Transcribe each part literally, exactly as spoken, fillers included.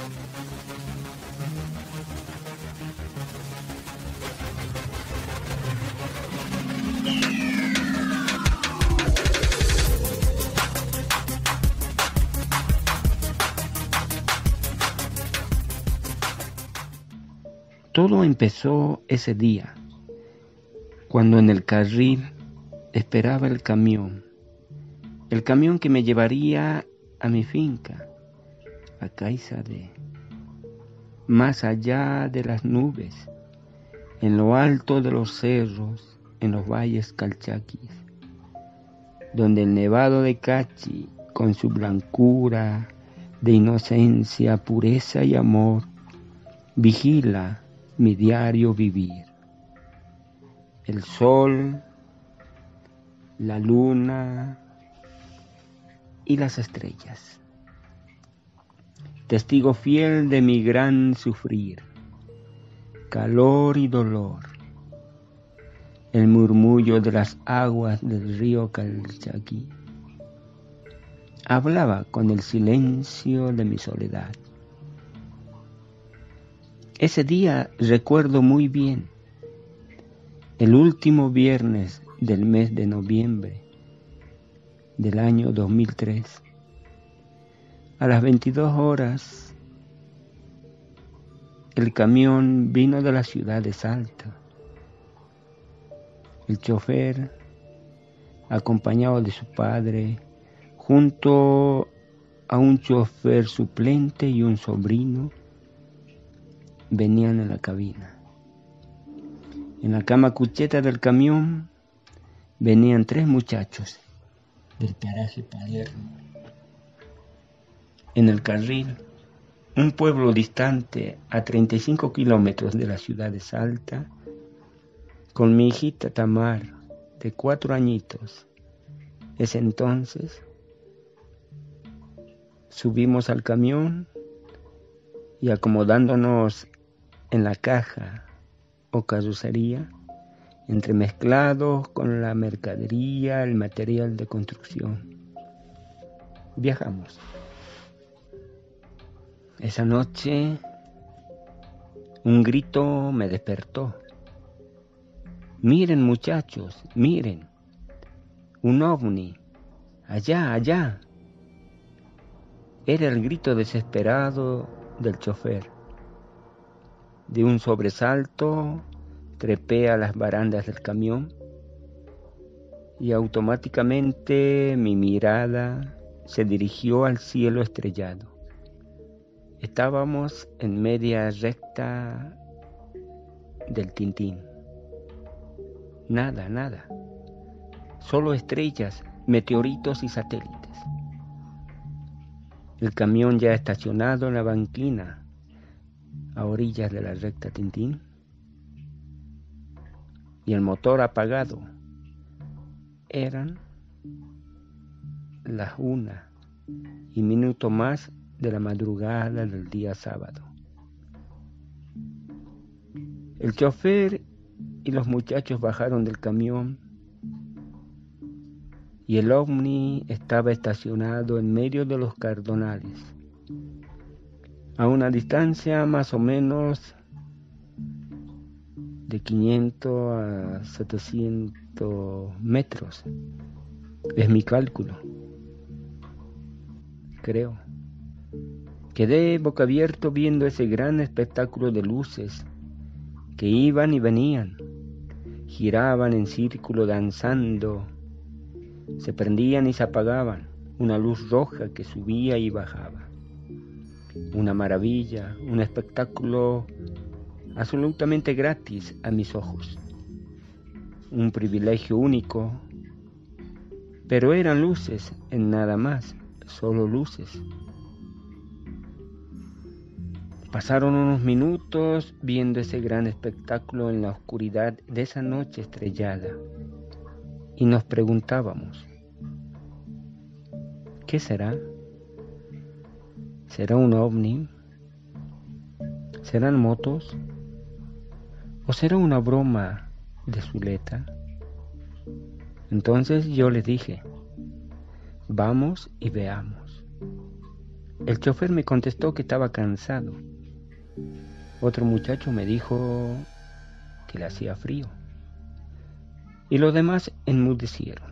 Todo empezó ese día, cuando en el carril esperaba el camión, el camión que me llevaría a mi finca, a Caizadé, más allá de las nubes, en lo alto de los cerros, en los valles calchaquis, donde el nevado de Cachi, con su blancura de inocencia, pureza y amor, vigila mi diario vivir. El sol, la luna y las estrellas, testigo fiel de mi gran sufrir, calor y dolor, el murmullo de las aguas del río Calchaquí, hablaba con el silencio de mi soledad. Ese día recuerdo muy bien, el último viernes del mes de noviembre del año dos mil tres, a las veintidós horas, el camión vino de la ciudad de Salta. El chofer, acompañado de su padre, junto a un chofer suplente y un sobrino, venían en la cabina. En la cama cucheta del camión venían tres muchachos del paraje Palermo. En el carril, un pueblo distante a treinta y cinco kilómetros de la ciudad de Salta, con mi hijita Tamar, de cuatro añitos. Ese entonces, subimos al camión y acomodándonos en la caja o carrocería, entremezclados con la mercadería, el material de construcción. Viajamos. Esa noche, un grito me despertó. Miren, muchachos, miren, un ovni, allá, allá. Era el grito desesperado del chofer. De un sobresalto, trepé a las barandas del camión y automáticamente mi mirada se dirigió al cielo estrellado. Estábamos en media recta del Tintín. Nada, nada. Solo estrellas, meteoritos y satélites. El camión ya estacionado en la banquina, a orillas de la recta Tintín, y el motor apagado. Eran las una y minuto más de la madrugada del día sábado. El chofer y los muchachos bajaron del camión y el ovni estaba estacionado en medio de los cardonales, a una distancia más o menos de quinientos a setecientos metros. Es mi cálculo. Creo. Quedé boca abierto viendo ese gran espectáculo de luces que iban y venían, giraban en círculo danzando, se prendían y se apagaban, una luz roja que subía y bajaba. Una maravilla, un espectáculo absolutamente gratis a mis ojos. Un privilegio único, pero eran luces en nada más, solo luces. Pasaron unos minutos viendo ese gran espectáculo en la oscuridad de esa noche estrellada y nos preguntábamos, ¿qué será? ¿Será un ovni? ¿Serán motos? ¿O será una broma de Zuleta? Entonces yo les dije, vamos y veamos. El chofer me contestó que estaba cansado. Otro muchacho me dijo que le hacía frío. Y los demás enmudecieron.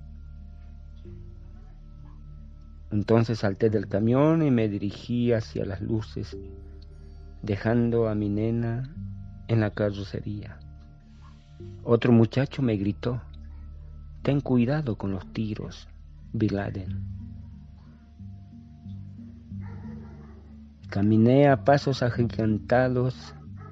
Entonces salté del camión y me dirigí hacia las luces, dejando a mi nena en la carrocería. Otro muchacho me gritó: ten cuidado con los tiros, Bin Laden. Caminé a pasos agigantados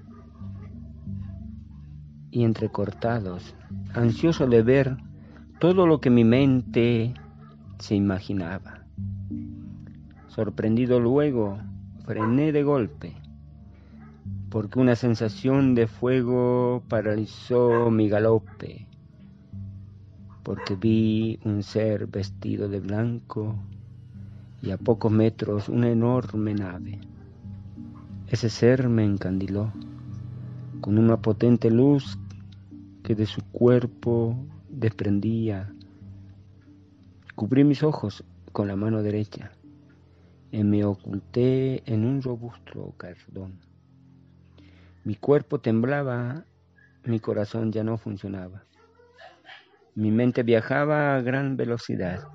y entrecortados, ansioso de ver todo lo que mi mente se imaginaba. Sorprendido luego, frené de golpe, porque una sensación de fuego paralizó mi galope, porque vi un ser vestido de blanco y a pocos metros una enorme nave. Ese ser me encandiló con una potente luz que de su cuerpo desprendía. Cubrí mis ojos con la mano derecha y me oculté en un robusto cardón. Mi cuerpo temblaba, mi corazón ya no funcionaba. Mi mente viajaba a gran velocidad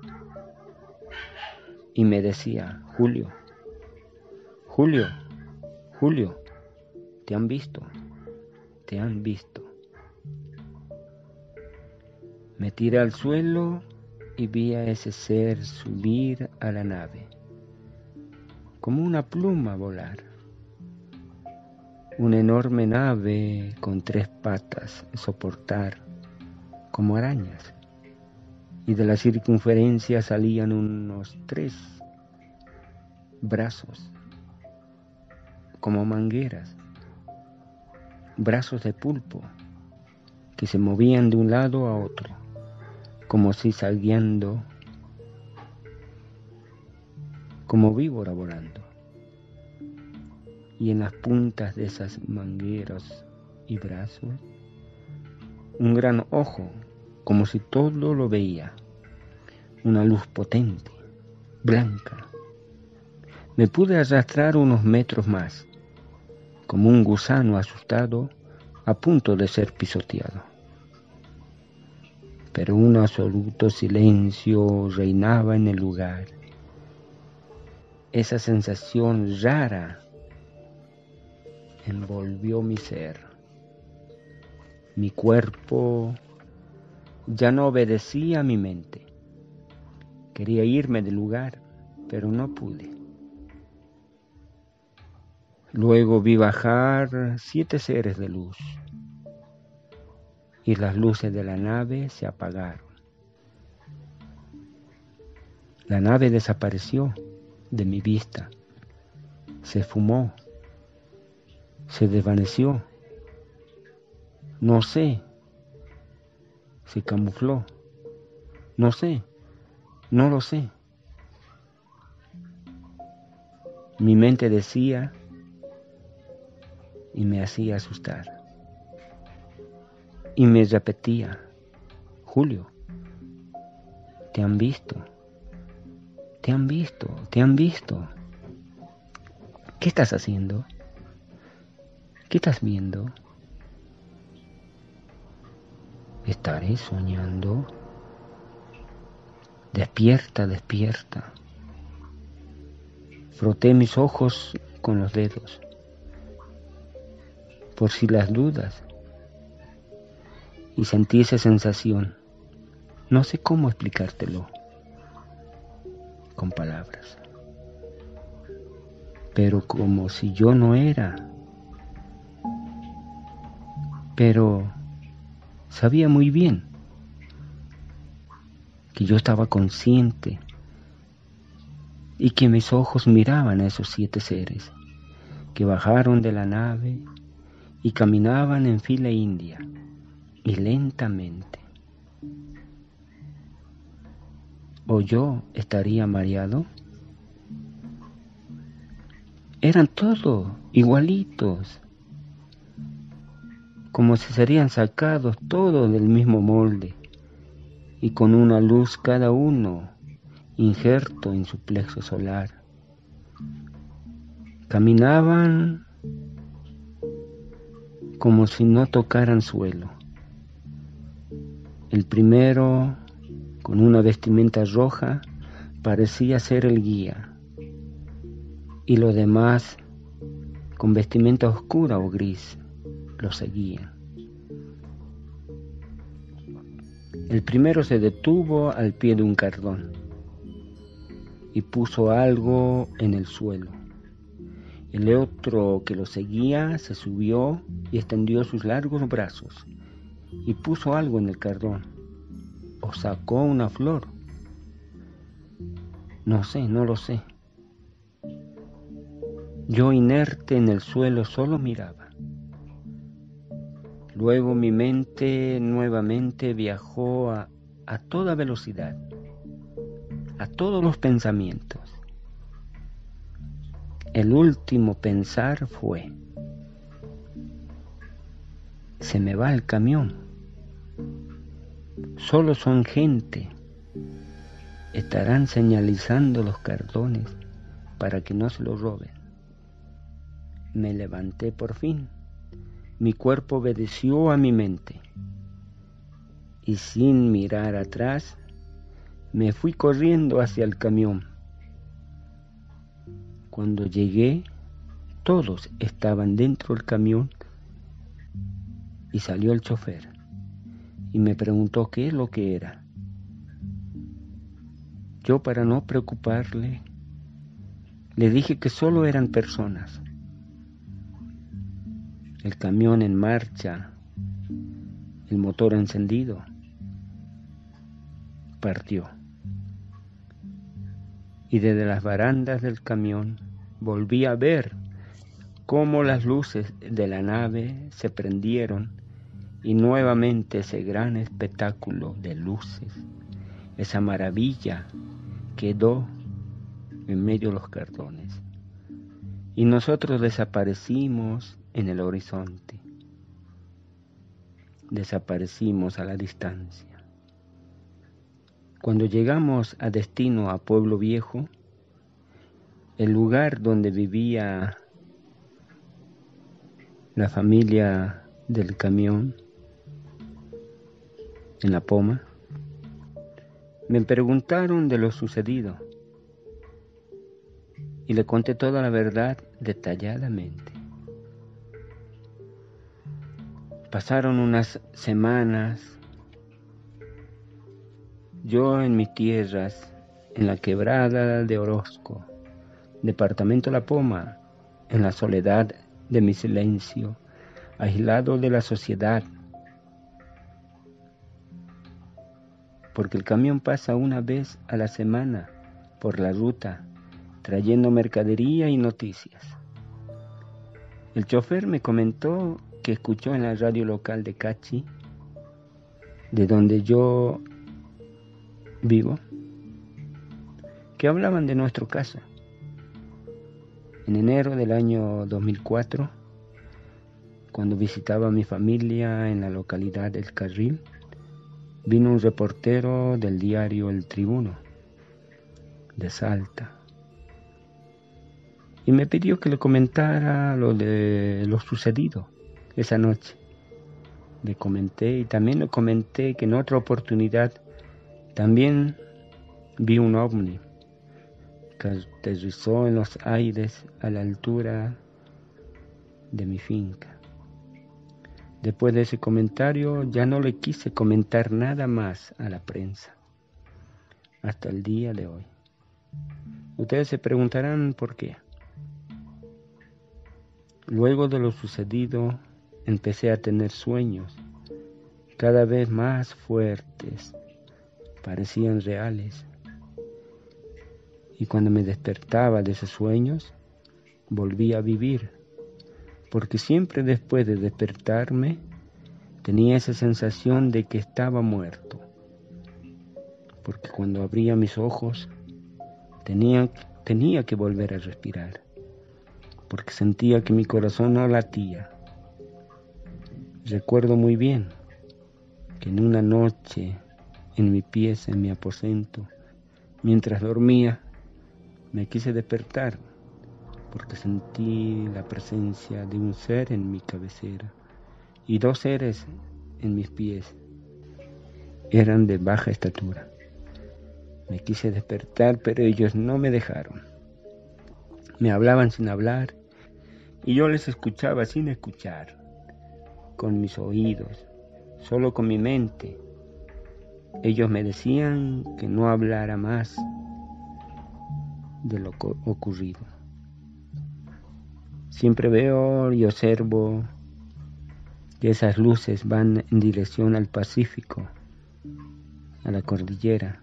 y me decía: Julio, Julio, Julio, te han visto, te han visto. Me tiré al suelo y vi a ese ser subir a la nave, como una pluma volar. Una enorme nave con tres patas soportar, como arañas, y de la circunferencia salían unos tres brazos, como mangueras, brazos de pulpo, que se movían de un lado a otro, como zigzagueando, como víbora volando. Y en las puntas de esas mangueras y brazos, un gran ojo, como si todo lo veía, una luz potente, blanca. Me pude arrastrar unos metros más, como un gusano asustado a punto de ser pisoteado. Pero un absoluto silencio reinaba en el lugar. Esa sensación rara envolvió mi ser. Mi cuerpo ya no obedecía a mi mente. Quería irme del lugar, pero no pude. Luego vi bajar siete seres de luz y las luces de la nave se apagaron. La nave desapareció de mi vista, se esfumó, se desvaneció, no sé, se camufló, no sé, no lo sé. Mi mente decía y me hacía asustar. Y me repetía: Julio, te han visto, te han visto, te han visto. ¿Qué estás haciendo? ¿Qué estás viendo? ¿Estaré soñando? Despierta, despierta. Froté mis ojos con los dedos, por si las dudas, y sentí esa sensación. No sé cómo explicártelo con palabras, pero como si yo no era, pero sabía muy bien que yo estaba consciente y que mis ojos miraban a esos siete seres que bajaron de la nave y caminaban en fila india y lentamente. ¿O yo estaría mareado? Eran todos igualitos, como si serían sacados todos del mismo molde y con una luz cada uno injerto en su plexo solar. Caminaban como si no tocaran suelo. El primero, con una vestimenta roja, parecía ser el guía, y los demás, con vestimenta oscura o gris, lo seguían. El primero se detuvo al pie de un cardón y puso algo en el suelo. El otro que lo seguía se subió y extendió sus largos brazos y puso algo en el cardón, o sacó una flor. No sé, no lo sé. Yo, inerte en el suelo, solo miraba. Luego mi mente nuevamente viajó a, a toda velocidad, a todos los pensamientos. El último pensar fue: se me va el camión. Solo son gente. Estarán señalizando los cardones para que no se los roben. Me levanté por fin. Mi cuerpo obedeció a mi mente. Y sin mirar atrás, me fui corriendo hacia el camión. Cuando llegué, todos estaban dentro del camión y salió el chofer y me preguntó qué es lo que era. Yo, para no preocuparle, le dije que solo eran personas. El camión en marcha, el motor encendido, partió. Y desde las barandas del camión volví a ver cómo las luces de la nave se prendieron y nuevamente ese gran espectáculo de luces, esa maravilla, quedó en medio de los cardones. Y nosotros desaparecimos en el horizonte. Desaparecimos a la distancia. Cuando llegamos a destino, a Pueblo Viejo, el lugar donde vivía la familia del camión, en La Poma, me preguntaron de lo sucedido y le conté toda la verdad detalladamente. Pasaron unas semanas. Yo en mis tierras, en la quebrada de Orozco, departamento La Poma, en la soledad de mi silencio, aislado de la sociedad, porque el camión pasa una vez a la semana por la ruta, trayendo mercadería y noticias. El chofer me comentó que escuchó en la radio local de Cachi, de donde yo vivo, que hablaban de nuestro caso. En enero del año dos mil cuatro, cuando visitaba a mi familia en la localidad del Carril, vino un reportero del diario El Tribuno, de Salta, y me pidió que le comentara lo de lo sucedido esa noche. Le comenté y también le comenté que en otra oportunidad también vi un ovni que aterrizó en los aires a la altura de mi finca. Después de ese comentario ya no le quise comentar nada más a la prensa, hasta el día de hoy. Ustedes se preguntarán por qué. Luego de lo sucedido, empecé a tener sueños cada vez más fuertes, parecían reales. Y cuando me despertaba de esos sueños, volví a vivir, porque siempre después de despertarme, tenía esa sensación de que estaba muerto. Porque cuando abría mis ojos, tenía, tenía que volver a respirar, porque sentía que mi corazón no latía. Recuerdo muy bien que en una noche, en mi pieza, en mi aposento, mientras dormía, me quise despertar, porque sentí la presencia de un ser en mi cabecera y dos seres en mis pies. Eran de baja estatura. Me quise despertar, pero ellos no me dejaron. Me hablaban sin hablar y yo les escuchaba sin escuchar, con mis oídos, solo con mi mente. Ellos me decían que no hablara más de lo ocurrido. Siempre veo y observo que esas luces van en dirección al Pacífico, a la cordillera.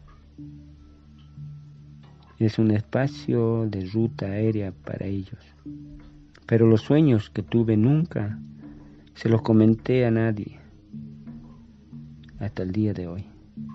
Es un espacio de ruta aérea para ellos. Pero los sueños que tuve nunca se los comenté a nadie hasta el día de hoy.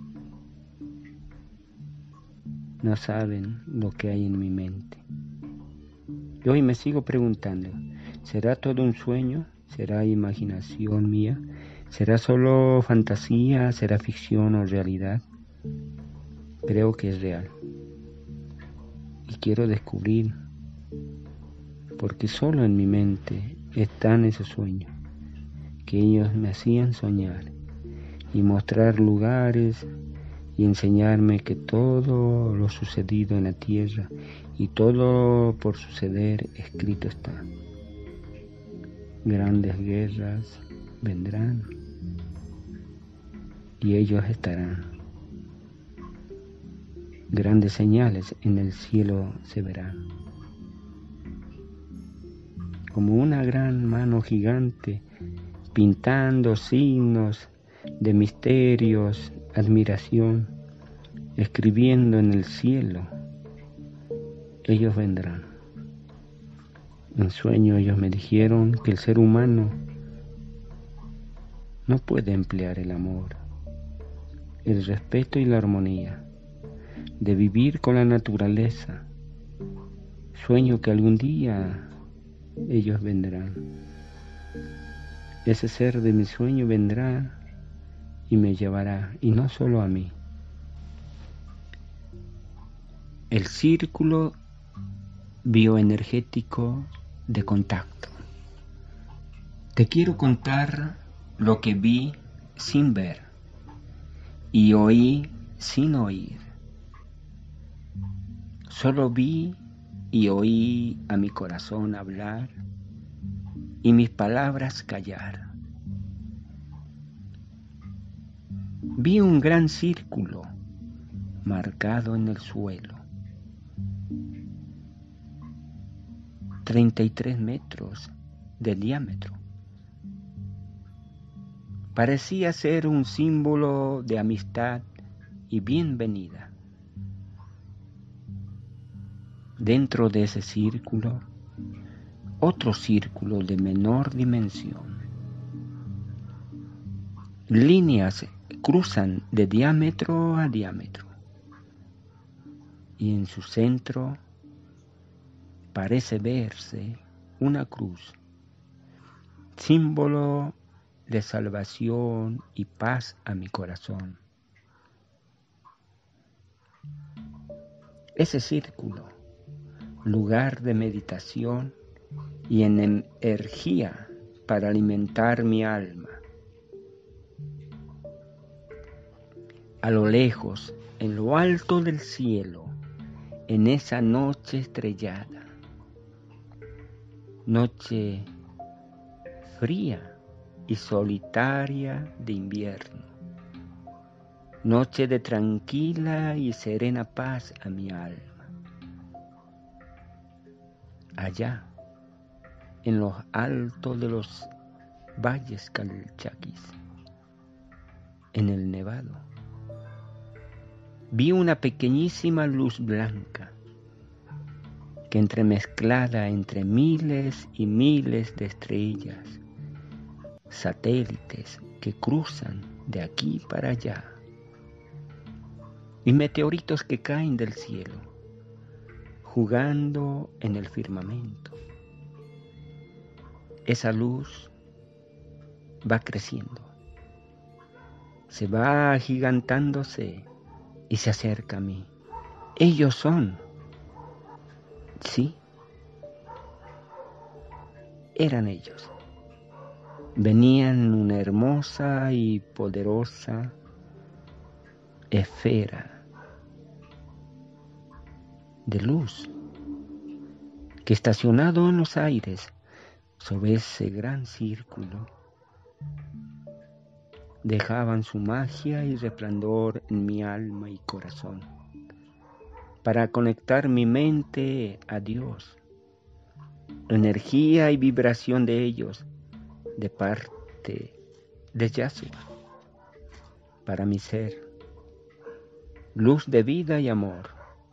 No saben lo que hay en mi mente. Y hoy me sigo preguntando, ¿será todo un sueño? ¿Será imaginación mía? ¿Será solo fantasía? ¿Será ficción o realidad? Creo que es real. Y quiero descubrir, porque solo en mi mente están esos sueños que ellos me hacían soñar y mostrar lugares y enseñarme que todo lo sucedido en la tierra y todo por suceder escrito está. Grandes guerras vendrán y ellos estarán. Grandes señales en el cielo se verán. Como una gran mano gigante pintando signos de misterios, admiración, escribiendo en el cielo, ellos vendrán. En sueño ellos me dijeron que el ser humano no puede emplear el amor, el respeto y la armonía, de vivir con la naturaleza. Sueño que algún día ellos vendrán. Ese ser de mi sueño vendrá y me llevará, y no solo a mí. El círculo bioenergético de contacto. Te quiero contar lo que vi sin ver y oí sin oír. Solo vi y oí a mi corazón hablar y mis palabras callar. Vi un gran círculo marcado en el suelo, treinta y tres metros de diámetro. Parecía ser un símbolo de amistad y bienvenida. Dentro de ese círculo, otro círculo de menor dimensión. Líneas cruzan de diámetro a diámetro y en su centro parece verse una cruz, símbolo de salvación y paz a mi corazón. Ese círculo, lugar de meditación y en energía para alimentar mi alma. A lo lejos, en lo alto del cielo, en esa noche estrellada, noche fría y solitaria de invierno, noche de tranquila y serena paz a mi alma. Allá, en los altos de los valles Calchaquís, en el Nevado, vi una pequeñísima luz blanca que entremezclada entre miles y miles de estrellas, satélites que cruzan de aquí para allá, y meteoritos que caen del cielo, jugando en el firmamento. Esa luz va creciendo, se va agigantándose y se acerca a mí. Ellos son, sí, eran ellos. Venían en una hermosa y poderosa esfera de luz que, estacionado en los aires sobre ese gran círculo, dejaban su magia y resplandor en mi alma y corazón para conectar mi mente a Dios. Energía y vibración de ellos de parte de Yahshua para mi ser, luz de vida y amor.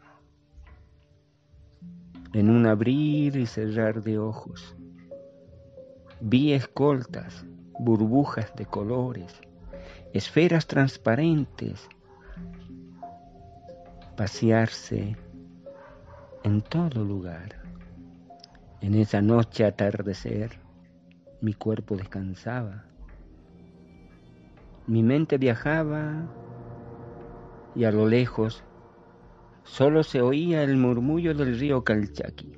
En un abrir y cerrar de ojos vi escoltas, burbujas de colores, esferas transparentes pasearse en todo lugar. En esa noche atardecer, mi cuerpo descansaba, mi mente viajaba y a lo lejos solo se oía el murmullo del río Calchaquí.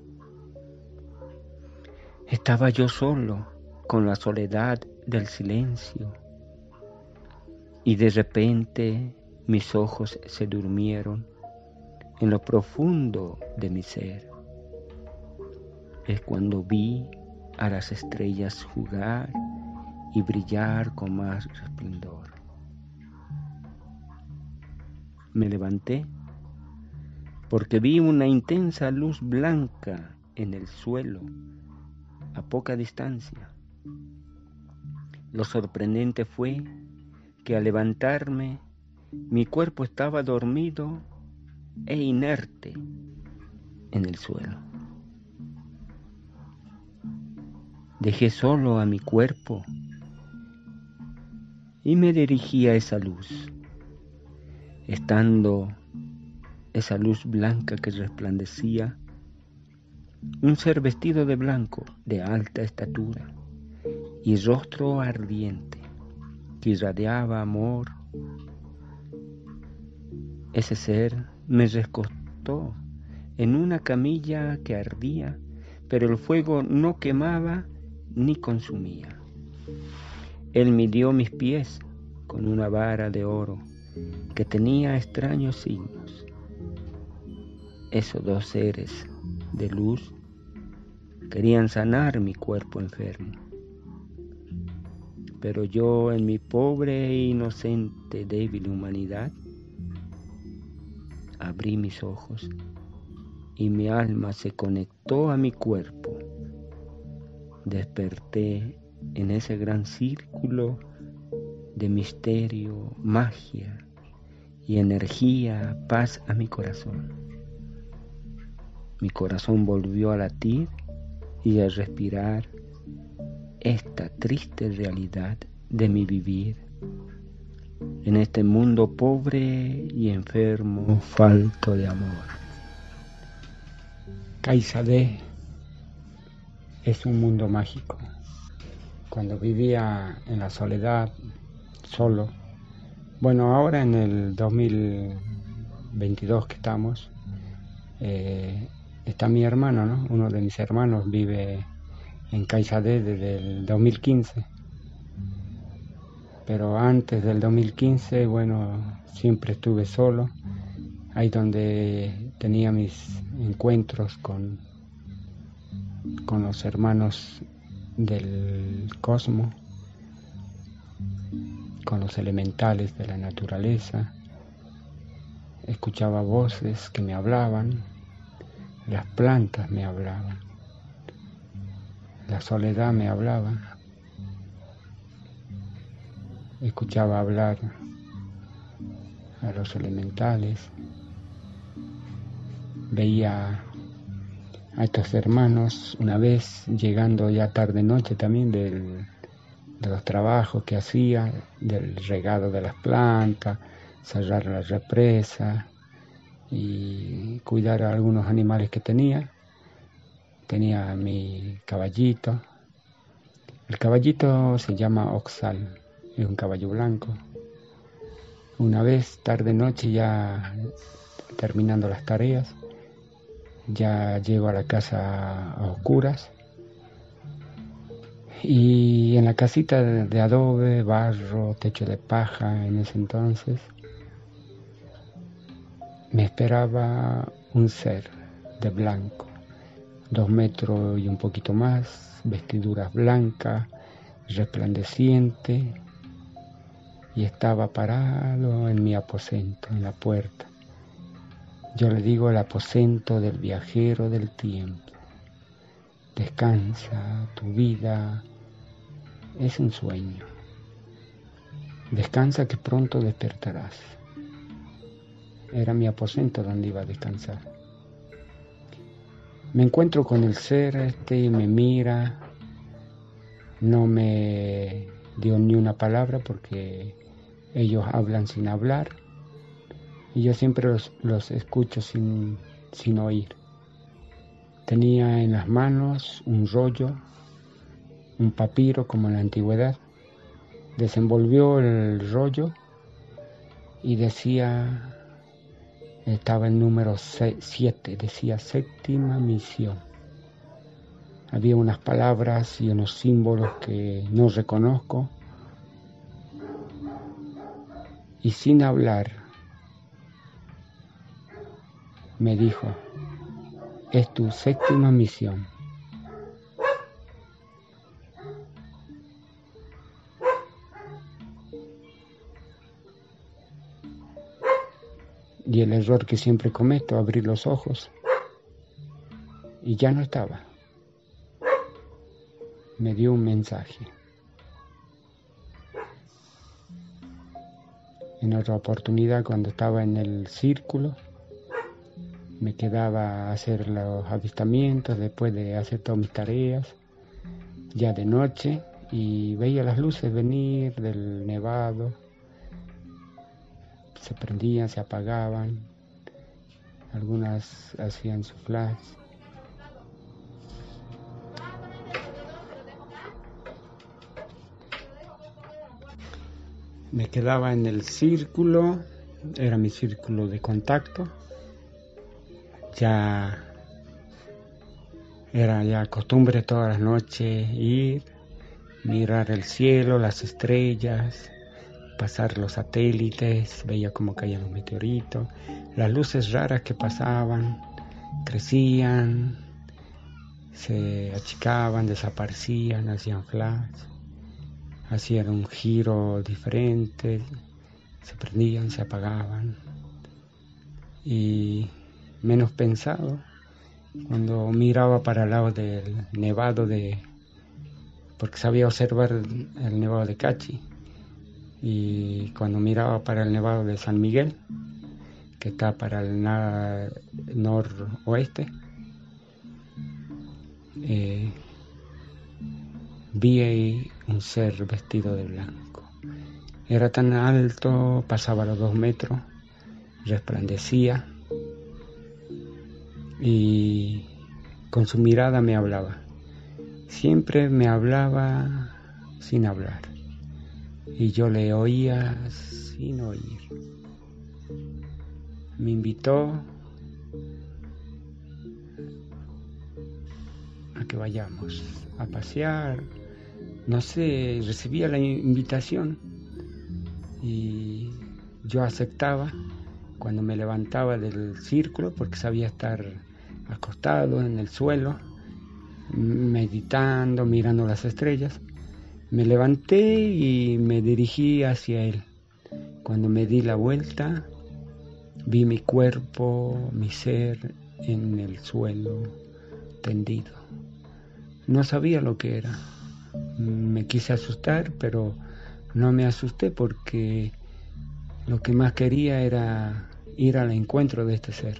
Estaba yo solo con la soledad del silencio y de repente mis ojos se durmieron en lo profundo de mi ser. Es cuando vi a las estrellas jugar y brillar con más resplendor. Me levanté porque vi una intensa luz blanca en el suelo a poca distancia. Lo sorprendente fue que al levantarme mi cuerpo estaba dormido e inerte en el suelo. Dejé solo a mi cuerpo y me dirigí a esa luz. Estando esa luz blanca que resplandecía, un ser vestido de blanco, de alta estatura y rostro ardiente, que irradiaba amor. Ese ser me recostó en una camilla que ardía, pero el fuego no quemaba ni consumía. Él midió mis pies con una vara de oro que tenía extraños signos. Esos dos seres de luz querían sanar mi cuerpo enfermo, pero yo, en mi pobre e inocente, débil humanidad, abrí mis ojos y mi alma se conectó a mi cuerpo. Desperté en ese gran círculo de misterio, magia y energía, paz a mi corazón. Mi corazón volvió a latir y a respirar esta triste realidad de mi vivir en este mundo pobre y enfermo, falto de amor. Kaisadé es un mundo mágico. Cuando vivía en la soledad, solo, bueno, ahora en el dos mil veintidós que estamos, eh, está mi hermano, ¿no? Uno de mis hermanos vive en Kaisadé desde el dos mil quince. Pero antes del dos mil quince, bueno, siempre estuve solo, ahí donde tenía mis encuentros con, con los hermanos del cosmos, con los elementales de la naturaleza. Escuchaba voces que me hablaban, las plantas me hablaban, la soledad me hablaba. Escuchaba hablar a los elementales, veía a estos hermanos una vez llegando ya tarde noche también del, de los trabajos que hacía, del regado de las plantas, cerrar la represa y cuidar a algunos animales que tenía. Tenía mi caballito. El caballito se llama Oxal. Es un caballo blanco. Una vez, tarde noche, ya terminando las tareas, ya llego a la casa a oscuras Y en la casita de, de adobe, barro, techo de paja en ese entonces, me esperaba un ser de blanco, dos metros y un poquito más, vestiduras blancas, resplandeciente, y estaba parado en mi aposento, en la puerta. Yo le digo el aposento del viajero del tiempo. Descansa, tu vida es un sueño. Descansa que pronto despertarás. Era mi aposento donde iba a descansar. Me encuentro con el ser este y me mira. No me dio ni una palabra porque ellos hablan sin hablar y yo siempre los, los escucho sin, sin oír. Tenía en las manos un rollo, un papiro como en la antigüedad. Desenvolvió el rollo y decía, estaba el número siete, decía séptima misión. Había unas palabras y unos símbolos que no reconozco. Y sin hablar, me dijo, es tu séptima misión. Y el error que siempre cometo, abrir los ojos, y ya no estaba. Me dio un mensaje. En otra oportunidad, cuando estaba en el círculo, me quedaba a hacer los avistamientos después de hacer todas mis tareas, ya de noche, y veía las luces venir del nevado, se prendían, se apagaban, algunas hacían su flash. Me quedaba en el círculo, era mi círculo de contacto, ya era ya costumbre todas las noches ir, mirar el cielo, las estrellas, pasar los satélites, veía cómo caían los meteoritos, las luces raras que pasaban, crecían, se achicaban, desaparecían, hacían flash. Hacían un giro diferente, se prendían, se apagaban. Y menos pensado, cuando miraba para el lado del nevado de, porque sabía observar el nevado de Cachi, y cuando miraba para el nevado de San Miguel, que está para el na- noroeste, eh, vi ahí un ser vestido de blanco. Era tan alto, pasaba los dos metros, resplandecía y con su mirada me hablaba. Siempre me hablaba sin hablar y yo le oía sin oír. Me invitó a que vayamos a pasear. No sé, recibía la invitación y yo aceptaba cuando me levantaba del círculo porque sabía estar acostado en el suelo, meditando, mirando las estrellas. Me levanté y me dirigí hacia él. Cuando me di la vuelta, vi mi cuerpo, mi ser en el suelo, tendido. No sabía lo que era. Me quise asustar, pero no me asusté porque lo que más quería era ir al encuentro de este ser.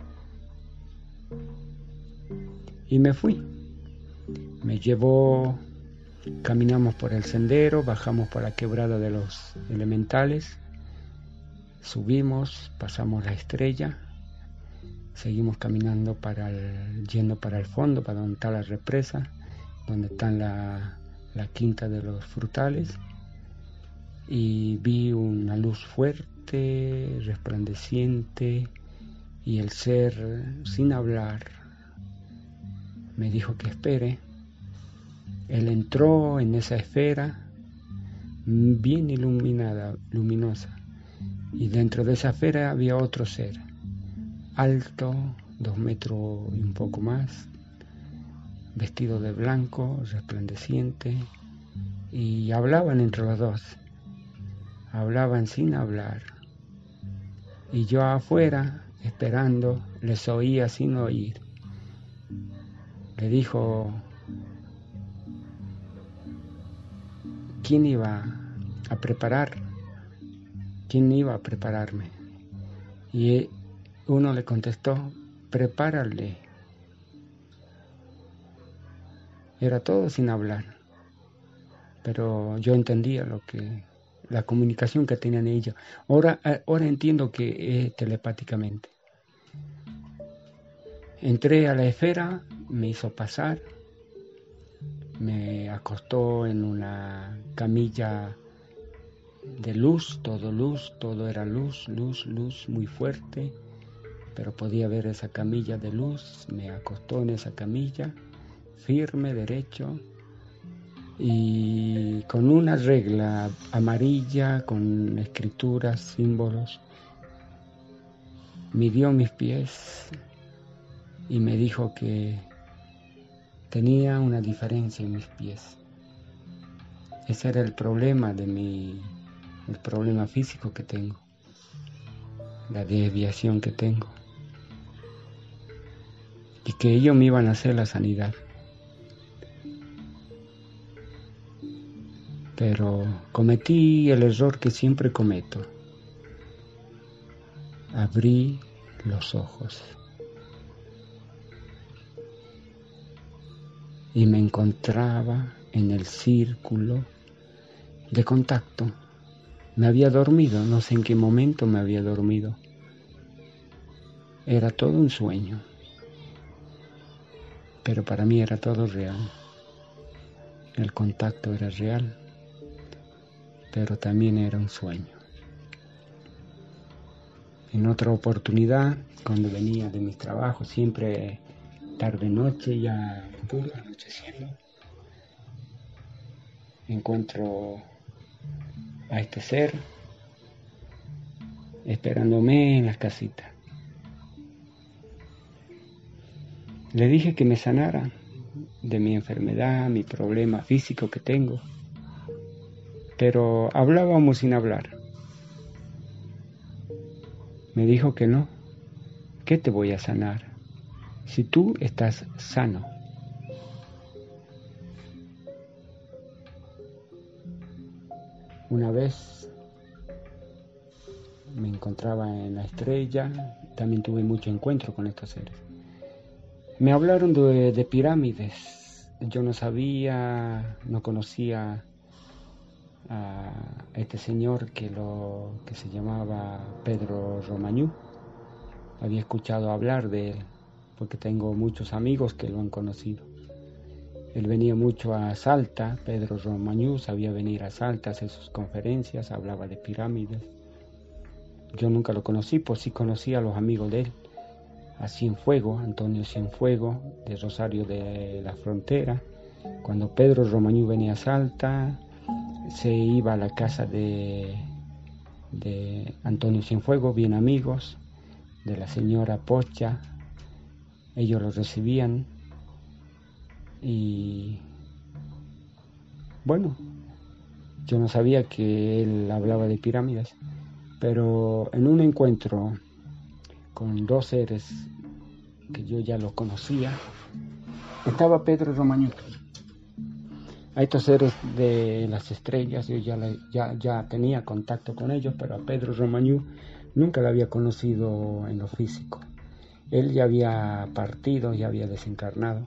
Y me fui. Me llevó, caminamos por el sendero, bajamos por la quebrada de los elementales, subimos, pasamos la estrella, seguimos caminando para el, yendo para el fondo, para donde está la represa, donde está la, la quinta de los frutales, y vi una luz fuerte, resplandeciente, y el ser, sin hablar, me dijo que espere, Él entró en esa esfera bien iluminada, luminosa, y dentro de esa esfera había otro ser, alto, dos metros y un poco más, vestido de blanco, resplandeciente, y hablaban entre los dos, hablaban sin hablar, y yo afuera, esperando, les oía sin oír. Le dijo, ¿quién iba a preparar? ¿Quién iba a prepararme? Y uno le contestó, prepárale. Era todo sin hablar, pero yo entendía lo que, la comunicación que tenían ellos. Ahora, ahora entiendo que es telepáticamente. Entré a la esfera, me hizo pasar, me acostó en una camilla de luz, todo luz, todo era luz, luz, luz muy fuerte, pero podía ver esa camilla de luz, me acostó en esa camilla, firme, derecho, y con una regla amarilla, con escrituras, símbolos, midió mis pies y me dijo que tenía una diferencia en mis pies. Ese era el problema de mi, el problema físico que tengo, la desviación que tengo, y que ellos me iban a hacer la sanidad. Pero cometí el error que siempre cometo. Abrí los ojos y me encontraba en el círculo de contacto. Me había dormido, no sé en qué momento me había dormido. Era todo un sueño, pero para mí era todo real. El contacto era real, pero también era un sueño. En otra oportunidad, cuando venía de mis trabajos, siempre tarde-noche, ya puro anocheciendo, encuentro a este ser esperándome en la casita. Le dije que me sanara de mi enfermedad, mi problema físico que tengo, pero hablábamos sin hablar. Me dijo que no, ¿qué te voy a sanar si tú estás sano? Una vez me encontraba en la estrella, también tuve mucho encuentro con estos seres. Me hablaron de, de pirámides, yo no sabía, no conocía a este señor que, lo, que se llamaba Pedro Romagnú. Había escuchado hablar de él, porque tengo muchos amigos que lo han conocido. Él venía mucho a Salta, Pedro Romagnú sabía venir a Salta a hacer sus conferencias, hablaba de pirámides. Yo nunca lo conocí, pues sí conocí a los amigos de él, a Cienfuegos, Antonio Cienfuegos, de Rosario de la Frontera. Cuando Pedro Romagnú venía a Salta, se iba a la casa de, de Antonio Cienfuegos, bien amigos, de la señora Pocha. Ellos lo recibían y bueno, yo no sabía que él hablaba de pirámides, pero en un encuentro con dos seres que yo ya los conocía, estaba Pedro Romagnú. A estos seres de las estrellas yo ya, ya, ya tenía contacto con ellos, pero a Pedro Romagnú nunca lo había conocido en lo físico. Él ya había partido, ya había desencarnado.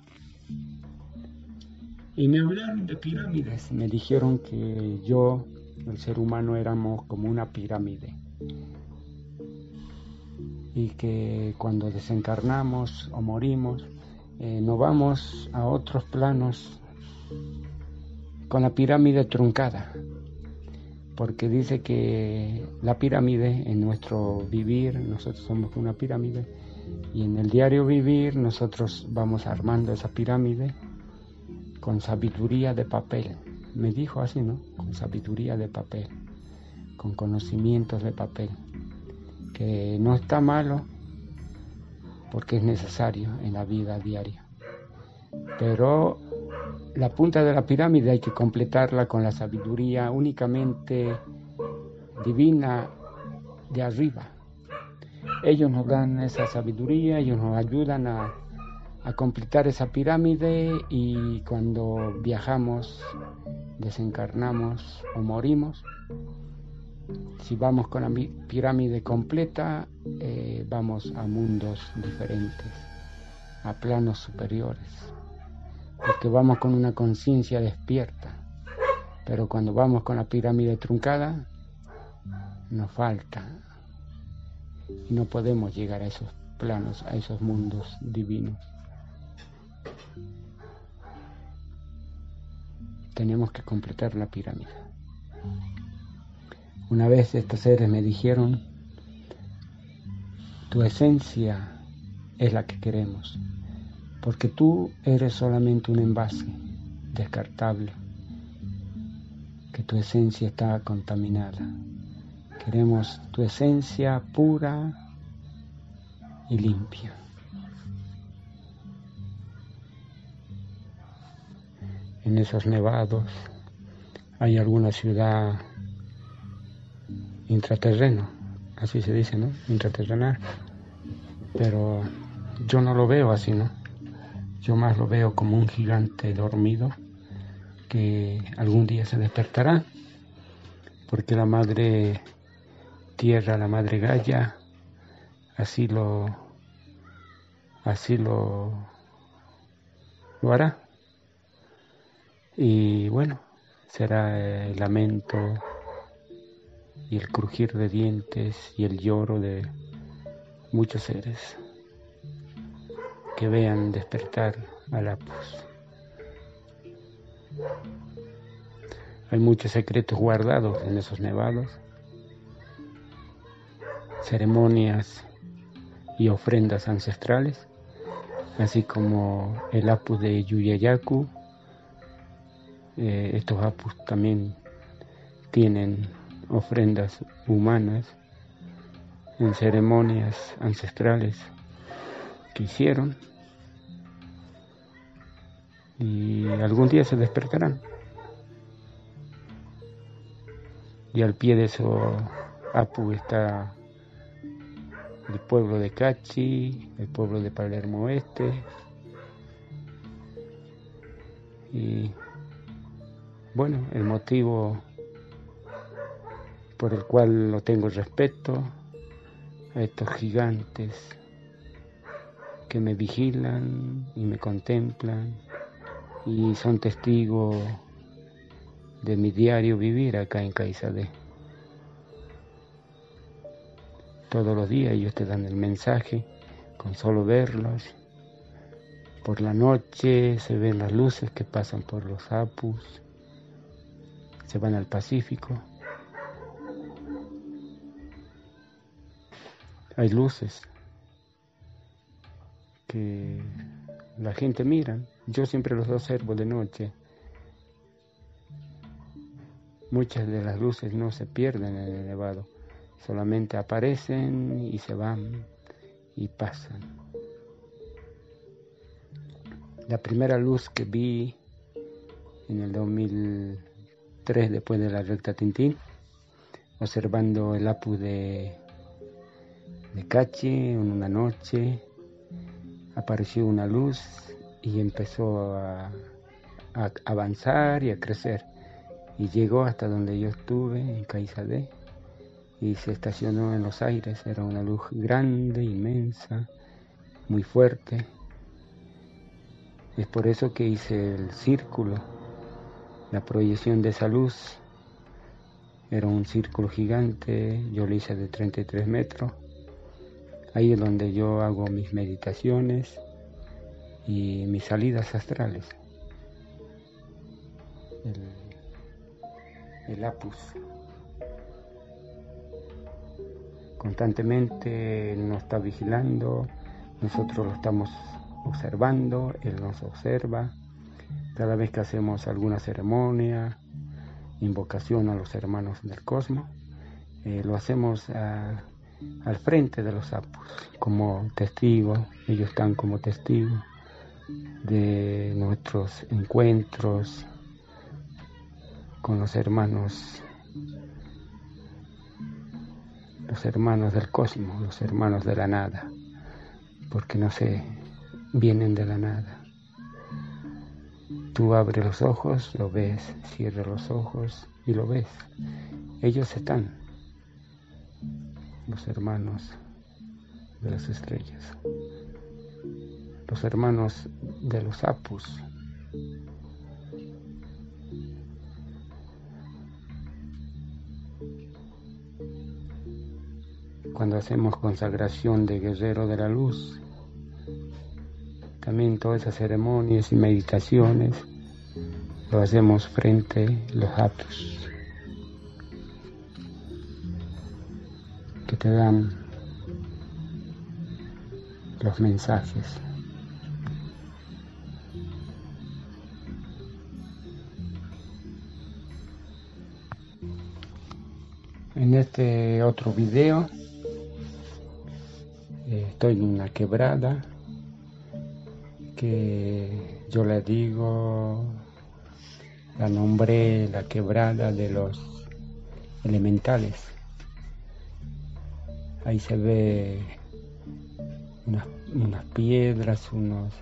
Y me hablaron de pirámides. Me dijeron que yo, el ser humano, éramos como una pirámide. Y que cuando desencarnamos o morimos, eh, nos vamos a otros planos con la pirámide truncada. Porque dice que la pirámide, en nuestro vivir, nosotros somos una pirámide, y en el diario vivir nosotros vamos armando esa pirámide con sabiduría de papel. Me dijo así, ¿no? Con sabiduría de papel, con conocimientos de papel, que no está malo porque es necesario en la vida diaria. Pero la punta de la pirámide hay que completarla con la sabiduría únicamente divina de arriba. Ellos nos dan esa sabiduría, ellos nos ayudan a, a completar esa pirámide, y cuando viajamos, desencarnamos o morimos, si vamos con la pirámide completa, eh, vamos a mundos diferentes, a planos superiores, porque vamos con una conciencia despierta. Pero cuando vamos con la pirámide truncada, nos falta y no podemos llegar a esos planos, a esos mundos divinos. Tenemos que completar la pirámide. Una vez estos seres me dijeron: tu esencia es la que queremos, porque tú eres solamente un envase descartable, que tu esencia está contaminada. Queremos tu esencia pura y limpia. En esos nevados hay alguna ciudad intraterreno, así se dice, ¿no? Intraterrenal. Pero yo no lo veo así, ¿no? Yo más lo veo como un gigante dormido que algún día se despertará, porque la madre tierra, la madre Gaia, así lo, así lo, lo hará. Y bueno, será el lamento y el crujir de dientes y el lloro de muchos seres que vean despertar al Apus. Hay muchos secretos guardados en esos nevados, ceremonias y ofrendas ancestrales, así como el Apus de Yuyayacu. Eh, estos Apus también tienen ofrendas humanas en ceremonias ancestrales que hicieron, y algún día se despertarán. Y al pie de esos Apu está el pueblo de Cachi, el pueblo de Palermo Oeste, y bueno, el motivo por el cual lo tengo respeto a estos gigantes que me vigilan y me contemplan y son testigos de mi diario vivir acá en Caisadé. Todos los días ellos te dan el mensaje con solo verlos. Por la noche se ven las luces que pasan por los Apus, se van al Pacífico. Hay luces que la gente mira. Yo siempre los observo de noche. Muchas de las luces no se pierden en el nevado, solamente aparecen y se van y pasan. La primera luz que vi en el dos mil tres, después de la recta Tintín, observando el Apus de, de Cachi, en una noche apareció una luz y empezó a, a avanzar y a crecer, y llegó hasta donde yo estuve, en Caisadé, y se estacionó en los aires. Era una luz grande, inmensa, muy fuerte. Es por eso que hice el círculo. La proyección de esa luz era un círculo gigante, yo lo hice de treinta y tres metros. Ahí es donde yo hago mis meditaciones y mis salidas astrales. El, el Apus. Constantemente Él nos está vigilando, nosotros lo estamos observando, Él nos observa, cada vez que hacemos alguna ceremonia, invocación a los hermanos del cosmos, eh, lo hacemos a, al frente de los sapos, como testigos. Ellos están como testigos de nuestros encuentros con los hermanos, los hermanos del cosmos, los hermanos de la nada, porque no se vienen de la nada. Tú abres los ojos, lo ves, cierras los ojos y lo ves. Ellos están, los hermanos de las estrellas, los hermanos de los apus. Cuando hacemos consagración de guerrero de la luz, también todas esas ceremonias y meditaciones lo hacemos frente a los apus, que te dan los mensajes. En este otro video eh, estoy en una quebrada que yo le digo, la nombré la quebrada de los elementales. Ahí se ve unas, unas piedras, unos,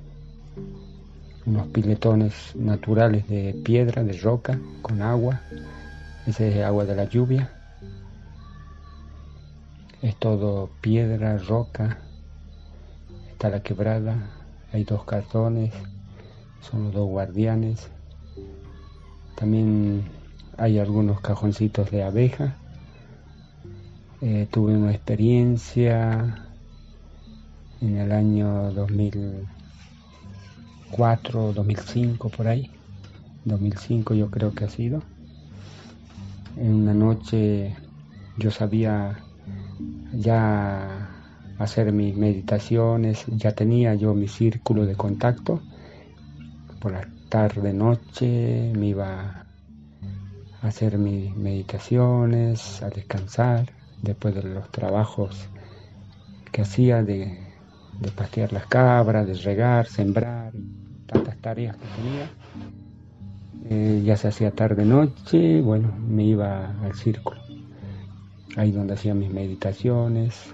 unos piletones naturales de piedra, de roca, con agua. Ese es agua de la lluvia. Es todo piedra, roca. Está la quebrada. Hay dos cartones, son los dos guardianes. También hay algunos cajoncitos de abeja. Eh, tuve una experiencia en el año dos mil cuatro, dos mil cinco, por ahí. dos mil cinco yo creo que ha sido. En una noche yo sabía ya hacer mis meditaciones, ya tenía yo mi círculo de contacto. Por la tarde, noche me iba a hacer mis meditaciones, a descansar después de los trabajos que hacía de, de pastear las cabras, de regar, sembrar, tantas tareas que tenía. Eh, ya se hacía tarde, noche, bueno, me iba al círculo, ahí donde hacía mis meditaciones.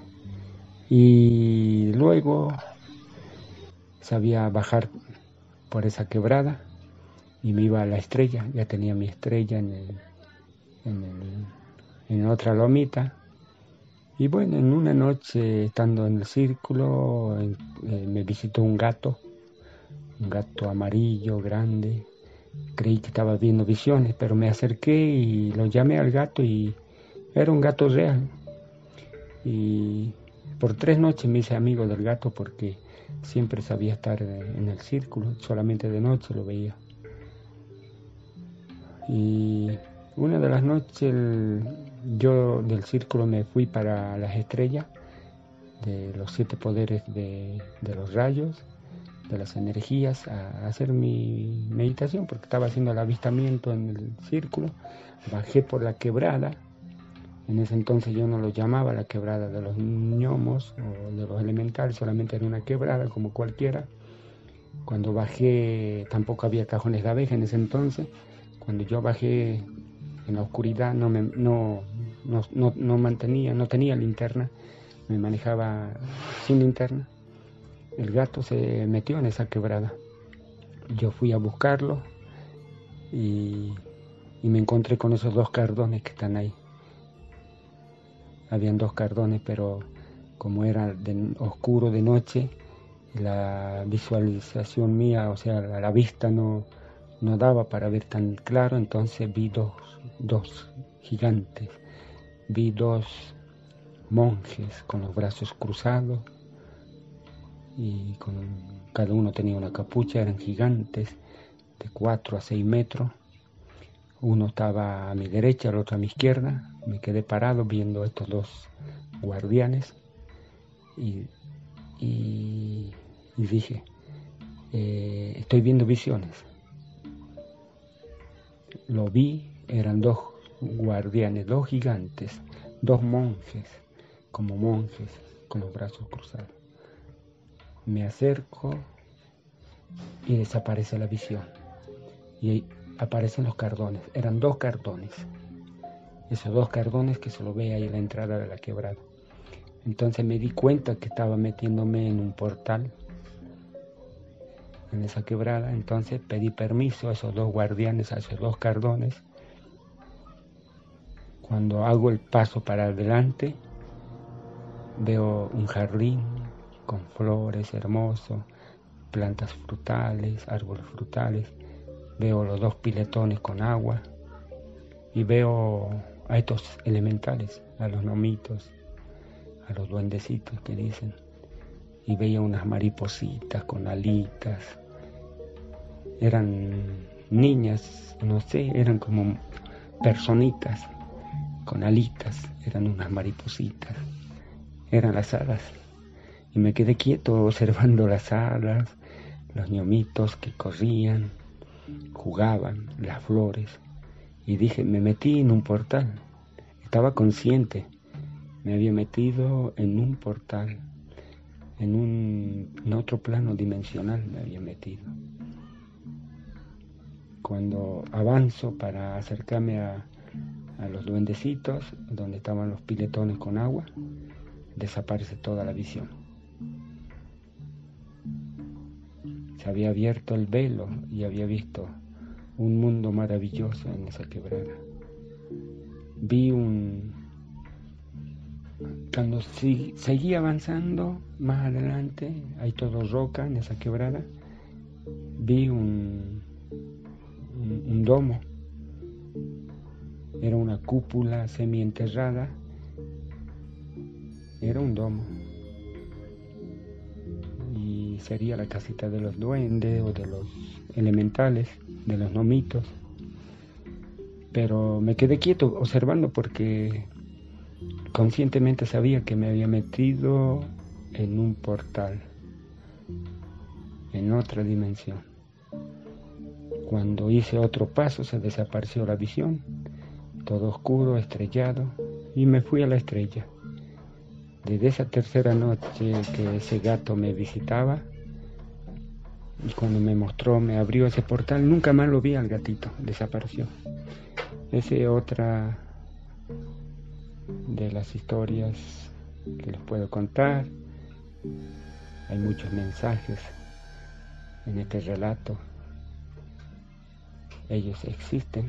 Y luego sabía bajar por esa quebrada y me iba a la estrella. Ya tenía mi estrella en, el, en, el, en otra lomita. Y bueno, en una noche estando en el círculo en, eh, me visitó un gato, un gato amarillo, grande. Creí que estaba viendo visiones, pero me acerqué y lo llamé al gato y era un gato real. Y por tres noches me hice amigo del gato porque siempre sabía estar en el círculo, solamente de noche lo veía. Y una de las noches el, yo del círculo me fui para las estrellas, de los siete poderes de, de los rayos, de las energías, a hacer mi meditación porque estaba haciendo el avistamiento en el círculo. Bajé por la quebrada. En ese entonces yo no lo llamaba la quebrada de los gnomos o de los elementales, solamente era una quebrada como cualquiera. Cuando bajé tampoco había cajones de abeja en ese entonces. Cuando yo bajé en la oscuridad no, me, no, no, no, no mantenía, no tenía linterna, me manejaba sin linterna. El gato se metió en esa quebrada. Yo fui a buscarlo y, y me encontré con esos dos cardones que están ahí. Habían dos cardones, pero como era de oscuro de noche, la visualización mía, o sea, la, la vista no, no daba para ver tan claro, entonces vi dos, dos gigantes, vi dos monjes con los brazos cruzados y con, cada uno tenía una capucha, eran gigantes de cuatro a seis metros. Uno estaba a mi derecha, el otro a mi izquierda. Me quedé parado viendo a estos dos guardianes y, y, y dije, eh, estoy viendo visiones. lo vi, eran dos guardianes, dos gigantes, dos monjes, como monjes, con los brazos cruzados. Me acerco y desaparece la visión. Y ahí aparecen los cardones, eran dos cardones. Esos dos cardones que se lo ve ahí en la entrada de la quebrada. Entonces me di cuenta que estaba metiéndome en un portal, en esa quebrada. Entonces pedí permiso a esos dos guardianes, a esos dos cardones. Cuando hago el paso para adelante, veo un jardín con flores hermosos, plantas frutales, árboles frutales. Veo los dos piletones con agua y veo a estos elementales, a los gnomitos, a los duendecitos que dicen. Y veía unas maripositas con alitas. Eran niñas, no sé, eran como personitas con alitas, eran unas maripositas, eran las hadas. Y me quedé quieto observando las hadas, los gnomitos que corrían, jugaban, las flores. Y dije, me metí en un portal. Estaba consciente, me había metido en un portal, en un en otro plano dimensional me había metido. Cuando avanzo para acercarme a, a los duendecitos, donde estaban los piletones con agua, desaparece toda la visión. Se había abierto el velo y había visto un mundo maravilloso en esa quebrada. Vi un... Cuando si, seguí avanzando más adelante, hay todo roca en esa quebrada, vi un, un, un domo. Era una cúpula semienterrada, era un domo. Y sería la casita de los duendes o de los elementales, de los gnomitos. Pero me quedé quieto observando porque conscientemente sabía que me había metido en un portal, en otra dimensión. Cuando hice otro paso se desapareció la visión, todo oscuro, estrellado, y me fui a la estrella. Desde esa tercera noche que ese gato me visitaba, y cuando me mostró, me abrió ese portal, nunca más lo vi al gatito, desapareció. Esa es otra de las historias que les puedo contar. Hay muchos mensajes en este relato. Ellos existen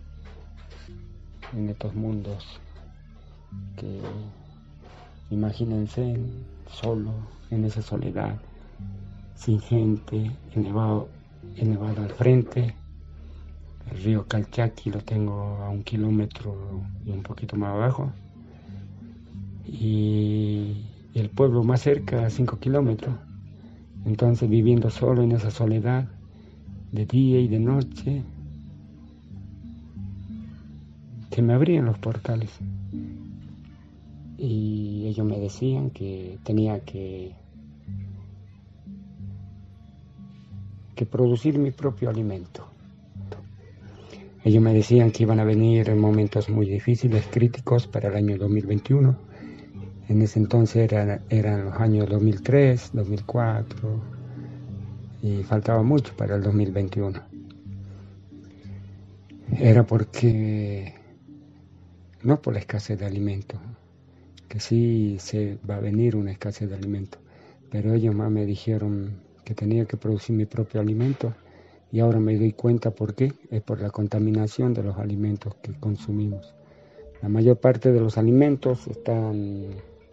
en estos mundos que, imagínense, solo, en esa soledad, sin gente, elevado, elevado al frente. El río Calchaquí lo tengo a un kilómetro y un poquito más abajo. Y el pueblo más cerca a cinco kilómetros. Entonces, viviendo solo en esa soledad, de día y de noche, se me abrían los portales. Y ellos me decían que tenía que, que producir mi propio alimento. Ellos me decían que iban a venir momentos muy difíciles, críticos para el año dos mil veintiuno. En ese entonces eran, eran los años dos mil tres, dos mil cuatro, y faltaba mucho para el dos mil veintiuno. Era porque, no por la escasez de alimentos, que sí se va a venir una escasez de alimentos, pero ellos más me dijeron que tenía que producir mi propio alimento. Y ahora me doy cuenta por qué, es por la contaminación de los alimentos que consumimos. La mayor parte de los alimentos están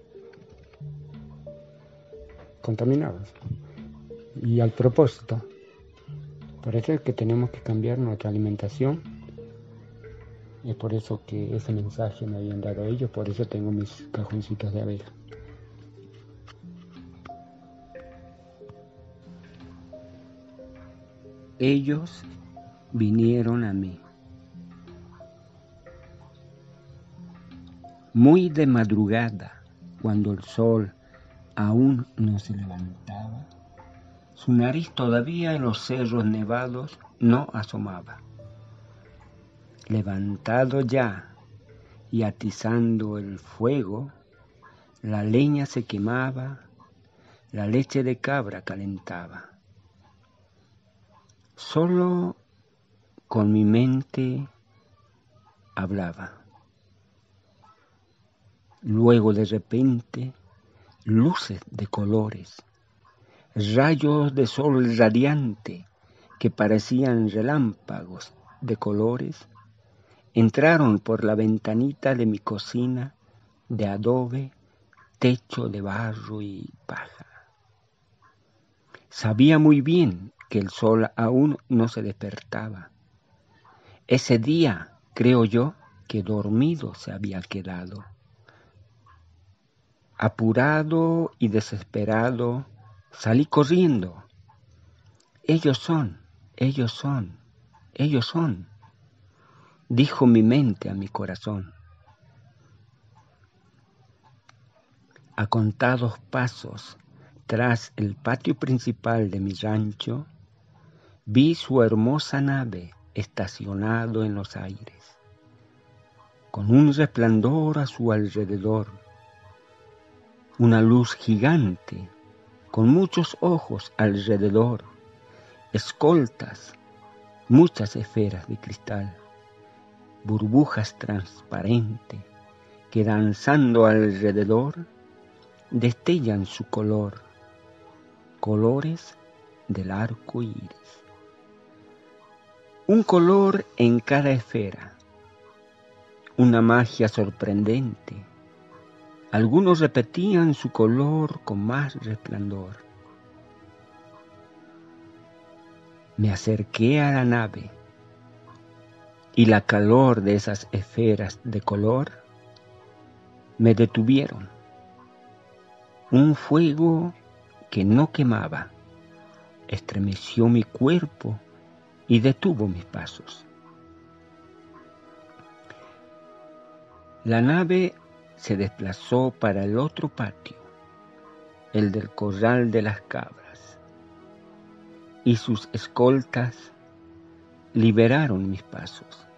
contaminados. Y al propósito, por eso es que tenemos que cambiar nuestra alimentación. Es por eso que ese mensaje me habían dado ellos, por eso tengo mis cajoncitos de abeja. Ellos vinieron a mí. Muy de madrugada, cuando el sol aún no se levantaba, su nariz todavía en los cerros nevados no asomaba. Levantado ya y atizando el fuego, la leña se quemaba, la leche de cabra calentaba. Solo con mi mente hablaba. Luego de repente, luces de colores, rayos de sol radiante que parecían relámpagos de colores, entraron por la ventanita de mi cocina de adobe, techo de barro y paja. Sabía muy bien que el sol aún no se despertaba. Ese día, creo yo, que dormido se había quedado. Apurado y desesperado, salí corriendo. Ellos son, ellos son, ellos son, dijo mi mente a mi corazón. A contados pasos, tras el patio principal de mi rancho, vi su hermosa nave estacionado en los aires, con un resplandor a su alrededor, una luz gigante, con muchos ojos alrededor, escoltas, muchas esferas de cristal, burbujas transparentes que danzando alrededor destellan su color, colores del arco iris. Un color en cada esfera, una magia sorprendente. Algunos repetían su color con más resplandor. Me acerqué a la nave y la calor de esas esferas de color me detuvieron. Un fuego que no quemaba estremeció mi cuerpo y detuvo mis pasos. La nave se desplazó para el otro patio, el del corral de las cabras, y sus escoltas liberaron mis pasos.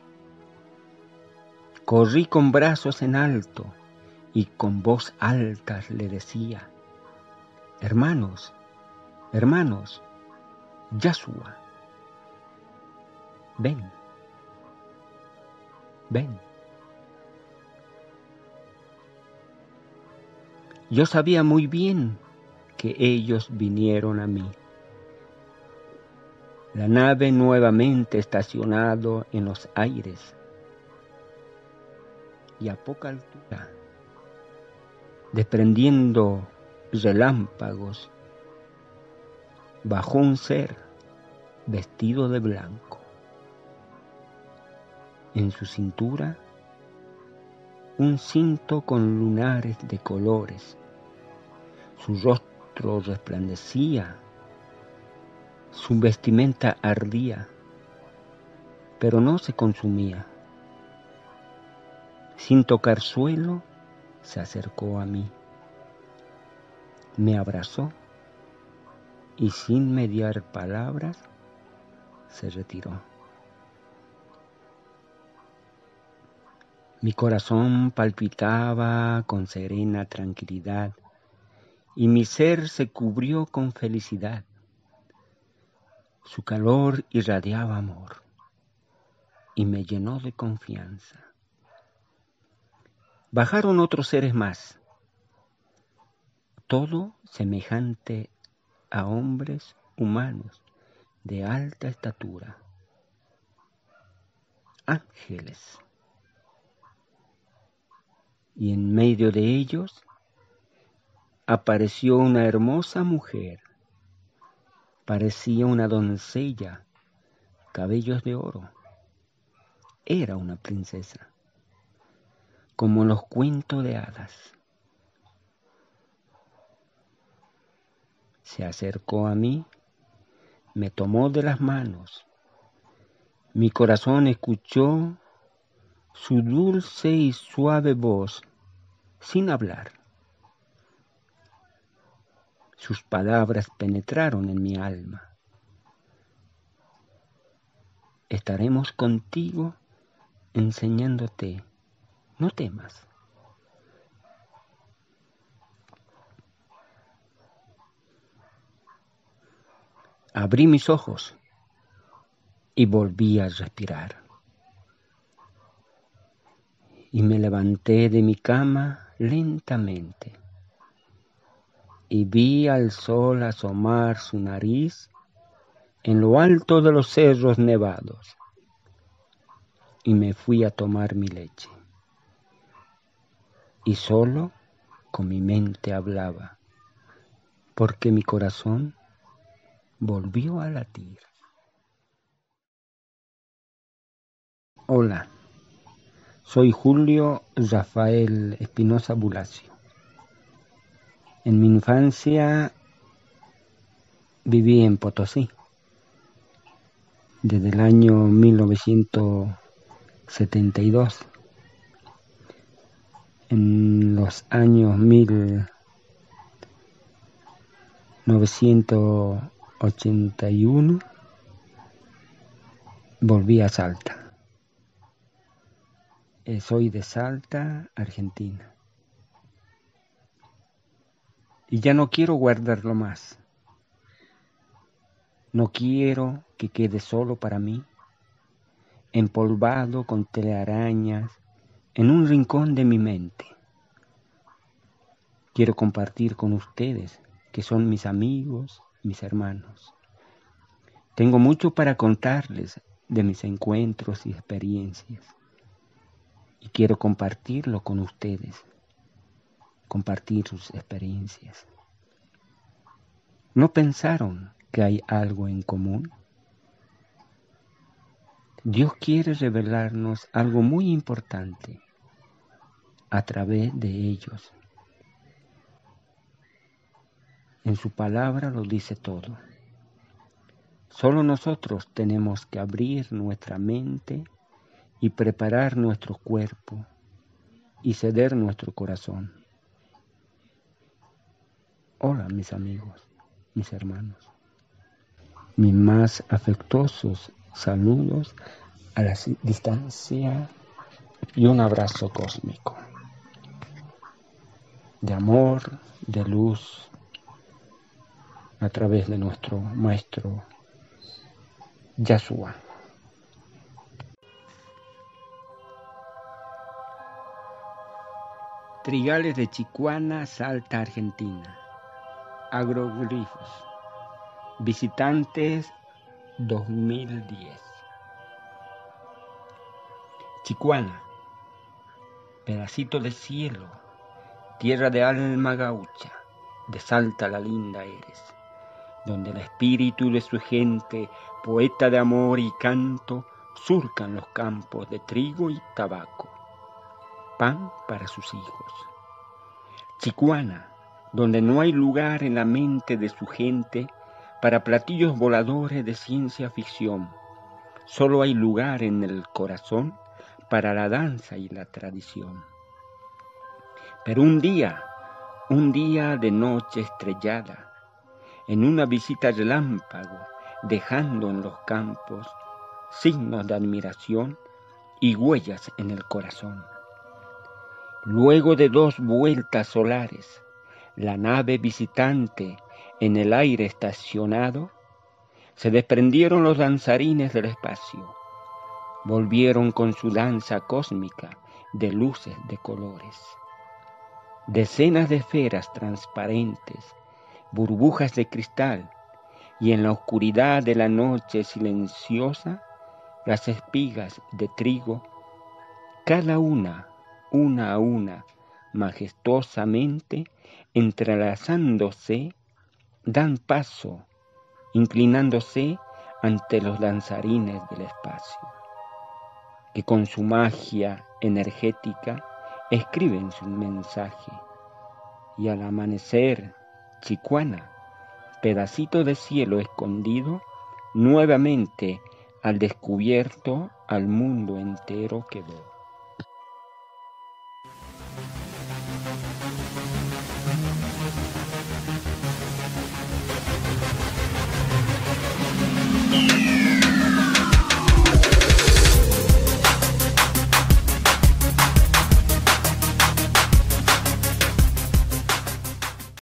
Corrí con brazos en alto y con voz alta le decía: hermanos, hermanos, Yahshua, ven, ven. Yo sabía muy bien que ellos vinieron a mí. La nave nuevamente estacionado en los aires y a poca altura, desprendiendo relámpagos, bajó un ser vestido de blanco. En su cintura, un cinto con lunares de colores. Su rostro resplandecía, su vestimenta ardía, pero no se consumía. Sin tocar suelo, se acercó a mí, me abrazó y sin mediar palabras, se retiró. Mi corazón palpitaba con serena tranquilidad y mi ser se cubrió con felicidad. Su calor irradiaba amor y me llenó de confianza. Bajaron otros seres más, todo semejante a hombres humanos de alta estatura, ángeles. Y en medio de ellos apareció una hermosa mujer. Parecía una doncella, cabellos de oro. Era una princesa, como en los cuentos de hadas. Se acercó a mí, me tomó de las manos. Mi corazón escuchó su dulce y suave voz, sin hablar. Sus palabras penetraron en mi alma. Estaremos contigo enseñándote, no temas. Abrí mis ojos y volví a respirar. Y me levanté de mi cama lentamente y vi al sol asomar su nariz en lo alto de los cerros nevados. Y me fui a tomar mi leche. Y solo con mi mente hablaba, porque mi corazón volvió a latir. Hola, soy Julio Rafael Espinosa Bulacio. En mi infancia viví en Potosí. Desde el año mil novecientos setenta y dos. En los años mil novecientos ochenta y uno volví a Salta. Eh, soy de Salta, Argentina. Y ya no quiero guardarlo más. No quiero que quede solo para mí, empolvado con telarañas en un rincón de mi mente. Quiero compartir con ustedes, que son mis amigos, mis hermanos. Tengo mucho para contarles de mis encuentros y experiencias. Y quiero compartirlo con ustedes, compartir sus experiencias. ¿No pensaron que hay algo en común? Dios quiere revelarnos algo muy importante a través de ellos. En su palabra lo dice todo. Solo nosotros tenemos que abrir nuestra mente y preparar nuestro cuerpo y ceder nuestro corazón. Hola, mis amigos, mis hermanos. Mis más afectuosos saludos a la distancia y un abrazo cósmico de amor, de luz, a través de nuestro maestro Yahshua. Trigales de Chicuana, Salta, Argentina. Agroglifos. Visitantes dos mil diez. Chicuana, pedacito de cielo, tierra de alma gaucha, de Salta la linda eres, donde el espíritu de su gente, poeta de amor y canto, surcan los campos de trigo y tabaco, pan para sus hijos. Chicuana, donde no hay lugar en la mente de su gente para platillos voladores de ciencia ficción, solo hay lugar en el corazón para la danza y la tradición. Pero un día, un día de noche estrellada, en una visita relámpago, dejando en los campos signos de admiración y huellas en el corazón. Luego de dos vueltas solares, la nave visitante en el aire estacionado, se desprendieron los danzarines del espacio, volvieron con su danza cósmica de luces de colores. Decenas de esferas transparentes, burbujas de cristal, y en la oscuridad de la noche silenciosa, las espigas de trigo, cada una, una a una, majestuosamente, entrelazándose, dan paso, inclinándose ante los danzarines del espacio, que con su magia energética escriben su mensaje. Y al amanecer, Chicuana, pedacito de cielo escondido, nuevamente al descubierto al mundo entero quedó.